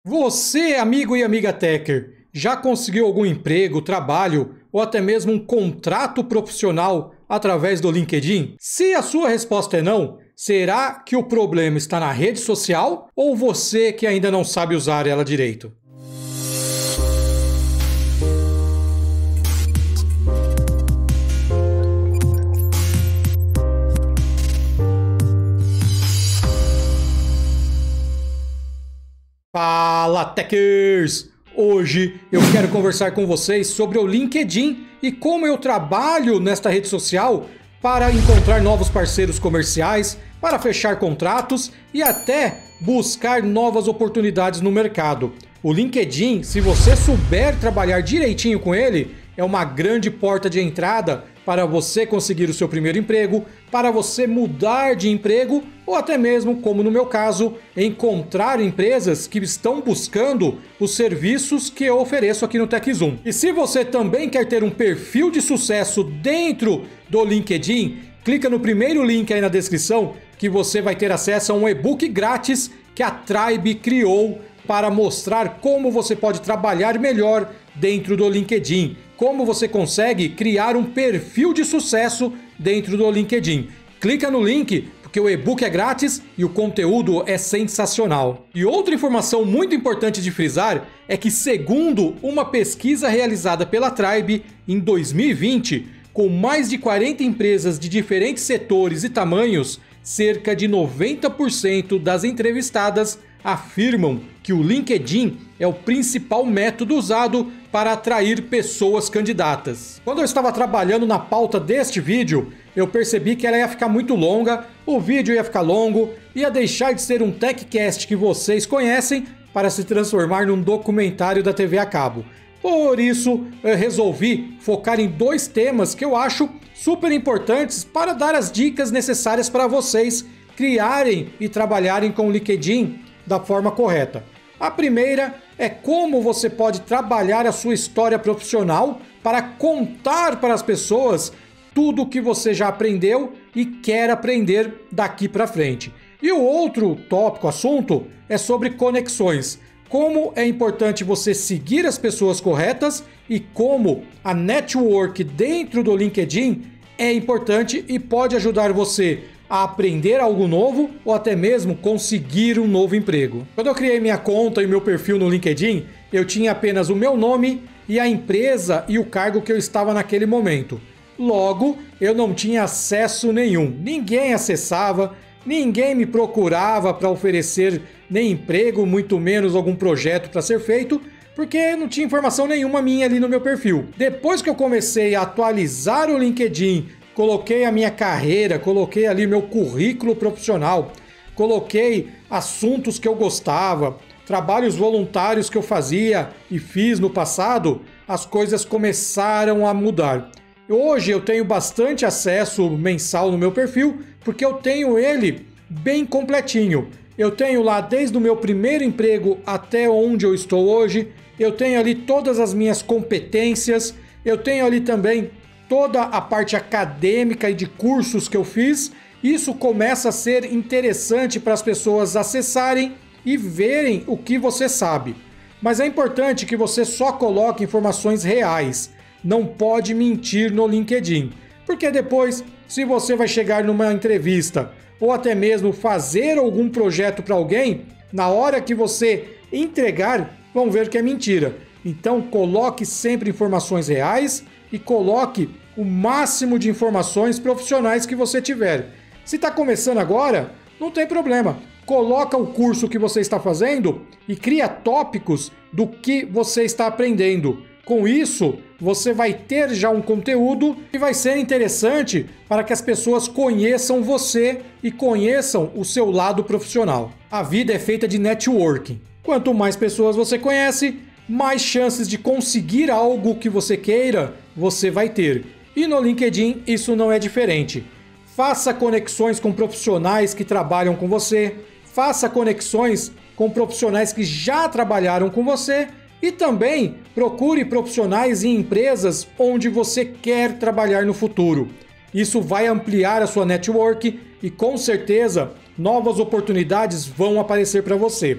Você, amigo e amiga Techer, já conseguiu algum emprego, trabalho ou até mesmo um contrato profissional através do LinkedIn? Se a sua resposta é não, será que o problema está na rede social ou você que ainda não sabe usar ela direito? Fala, Techers! Hoje eu quero conversar com vocês sobre o LinkedIn e como eu trabalho nesta rede social para encontrar novos parceiros comerciais, para fechar contratos e até buscar novas oportunidades no mercado. O LinkedIn, se você souber trabalhar direitinho com ele, é uma grande porta de entrada para você conseguir o seu primeiro emprego, para você mudar de emprego ou até mesmo, como no meu caso, encontrar empresas que estão buscando os serviços que eu ofereço aqui no TechZoom. E se você também quer ter um perfil de sucesso dentro do LinkedIn, clica no primeiro link aí na descrição que você vai ter acesso a um e-book grátis que a Tribe criou para mostrar como você pode trabalhar melhor dentro do LinkedIn, como você consegue criar um perfil de sucesso dentro do LinkedIn. Clica no link porque o e-book é grátis e o conteúdo é sensacional. E outra informação muito importante de frisar é que, segundo uma pesquisa realizada pela Tribe em 2020, com mais de 40 empresas de diferentes setores e tamanhos, cerca de 90% das entrevistadas afirmam que o LinkedIn é o principal método usado para atrair pessoas candidatas. Quando eu estava trabalhando na pauta deste vídeo, eu percebi que ela ia ficar muito longa, o vídeo ia ficar longo, ia deixar de ser um TechCast que vocês conhecem para se transformar num documentário da TV a cabo. Por isso, eu resolvi focar em dois temas que eu acho super importantes para dar as dicas necessárias para vocês criarem e trabalharem com o LinkedIn da forma correta. A primeira é como você pode trabalhar a sua história profissional para contar para as pessoas tudo o que você já aprendeu e quer aprender daqui para frente. E o outro tópico, assunto, é sobre conexões. Como é importante você seguir as pessoas corretas e como a network dentro do LinkedIn é importante e pode ajudar você a aprender algo novo ou até mesmo conseguir um novo emprego. Quando eu criei minha conta e meu perfil no LinkedIn, eu tinha apenas o meu nome e a empresa e o cargo que eu estava naquele momento. Logo, eu não tinha acesso nenhum. Ninguém acessava, ninguém me procurava para oferecer nem emprego, muito menos algum projeto para ser feito, porque não tinha informação nenhuma minha ali no meu perfil. Depois que eu comecei a atualizar o LinkedIn, coloquei a minha carreira, coloquei ali meu currículo profissional, coloquei assuntos que eu gostava, trabalhos voluntários que eu fazia e fiz no passado, as coisas começaram a mudar. Hoje eu tenho bastante acesso mensal no meu perfil, porque eu tenho ele bem completinho. Eu tenho lá desde o meu primeiro emprego até onde eu estou hoje, eu tenho ali todas as minhas competências, eu tenho ali também toda a parte acadêmica e de cursos que eu fiz. Isso começa a ser interessante para as pessoas acessarem e verem o que você sabe. Mas é importante que você só coloque informações reais. Não pode mentir no LinkedIn. Porque depois, se você vai chegar numa entrevista ou até mesmo fazer algum projeto para alguém, na hora que você entregar, vão ver que é mentira. Então coloque sempre informações reais e coloque o máximo de informações profissionais que você tiver. Se está começando agora, não tem problema. Coloca o curso que você está fazendo e cria tópicos do que você está aprendendo. Com isso, você vai ter já um conteúdo que vai ser interessante para que as pessoas conheçam você e conheçam o seu lado profissional. A vida é feita de networking. Quanto mais pessoas você conhece, mais chances de conseguir algo que você queira você vai ter. E no LinkedIn isso não é diferente. Faça conexões com profissionais que trabalham com você, faça conexões com profissionais que já trabalharam com você e também procure profissionais em empresas onde você quer trabalhar no futuro. Isso vai ampliar a sua network e com certeza novas oportunidades vão aparecer para você.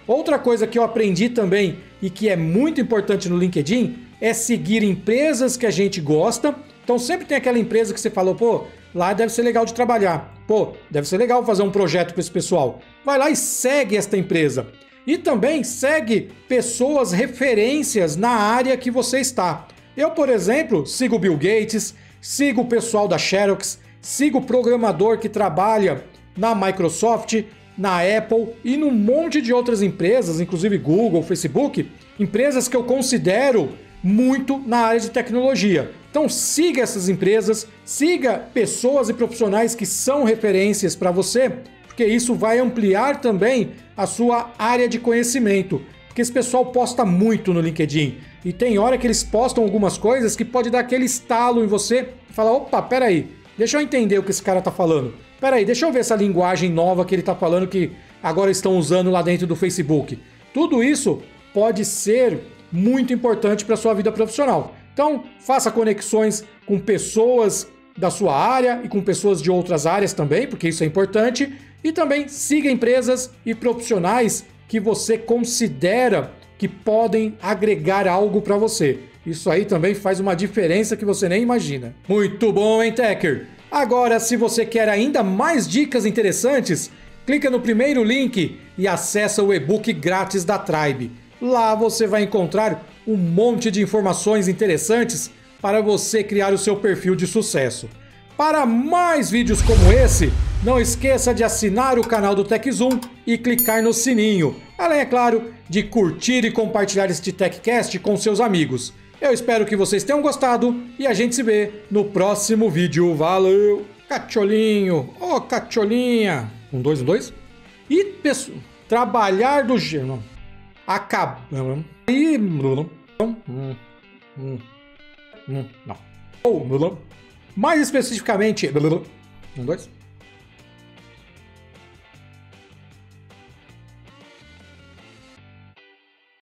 Outra coisa que eu aprendi também e que é muito importante no LinkedIn é seguir empresas que a gente gosta. Então sempre tem aquela empresa que você falou, pô, lá deve ser legal de trabalhar. Pô, deve ser legal fazer um projeto para esse pessoal. Vai lá e segue esta empresa. E também segue pessoas referências na área que você está. Eu, por exemplo, sigo o Bill Gates, sigo o pessoal da Xerox, sigo o programador que trabalha na Microsoft, na Apple e num monte de outras empresas, inclusive Google, Facebook, empresas que eu considero muito na área de tecnologia. Então siga essas empresas, siga pessoas e profissionais que são referências para você, porque isso vai ampliar também a sua área de conhecimento. Porque esse pessoal posta muito no LinkedIn e tem hora que eles postam algumas coisas que pode dar aquele estalo em você e falar, opa, peraí, deixa eu entender o que esse cara tá falando. Peraí, deixa eu ver essa linguagem nova que ele tá falando que agora estão usando lá dentro do Facebook. Tudo isso pode ser muito importante para a sua vida profissional. Então, faça conexões com pessoas da sua área e com pessoas de outras áreas também, porque isso é importante. E também siga empresas e profissionais que você considera que podem agregar algo para você. Isso aí também faz uma diferença que você nem imagina. Muito bom, hein, Techer? Agora, se você quer ainda mais dicas interessantes, clica no primeiro link e acessa o e-book grátis da Tribe. Lá você vai encontrar um monte de informações interessantes para você criar o seu perfil de sucesso. Para mais vídeos como esse, não esqueça de assinar o canal do TechZoom e clicar no sininho. Além, é claro, de curtir e compartilhar este TechCast com seus amigos. Eu espero que vocês tenham gostado e a gente se vê no próximo vídeo. Valeu! Cacholinho! Ô, cacholinha! Um, dois. E, pessoal, trabalhar do gênero. Acaba. E. Não. Não. Mais especificamente. Um, dois.